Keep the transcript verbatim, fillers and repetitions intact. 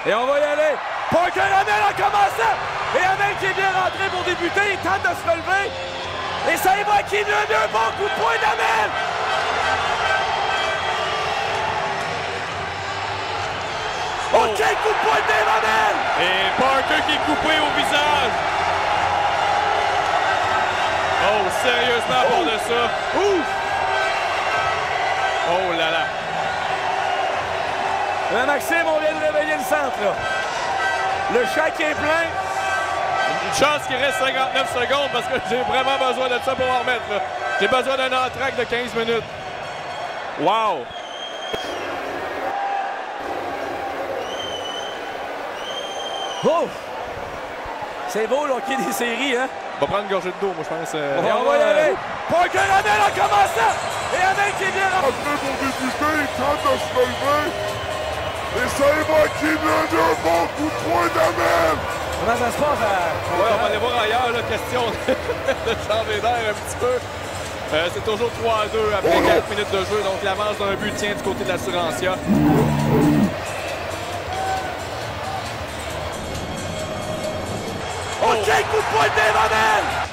Et on va y aller. Parker Hamel en commençant. Et Hamel qui est bien rentré pour débuter. Il tente de se relever. Et ça y va qui lui a mis un bon coup de poing d'Hamel. Oh, quel coup de poing de Dave Hamel! Et Parker qui est coupé au visage. Oh, sérieusement, à part de ça. Ouf! Oh là là. Là, Maxime, on vient de réveiller le centre, là. Le chac est plein. Une chance qu'il reste cinquante-neuf secondes parce que j'ai vraiment besoin de ça pour en remettre. J'ai besoin d'un entraque de quinze minutes. Wow! Oh! C'est beau, là, qu'il y ait des séries, hein? On va prendre une gorgée de dos, moi, je pense. Euh... Et on va y aller. Parker Hamel en commençant. Et Hamel qui est bien rentré. Après pour débuter, il tente de se relever. Et ça y va qui lui a mis un bon coup de poing d'Hamel. Comment ça se passe? À... Ouais, on va aller voir ailleurs, là, question de changer d'air un petit peu. Euh, c'est toujours trois à deux après quatre minutes de jeu, donc l'avance d'un but tient du côté de l'Assurantia. Oh, quel coup de poing de Dave Hamel!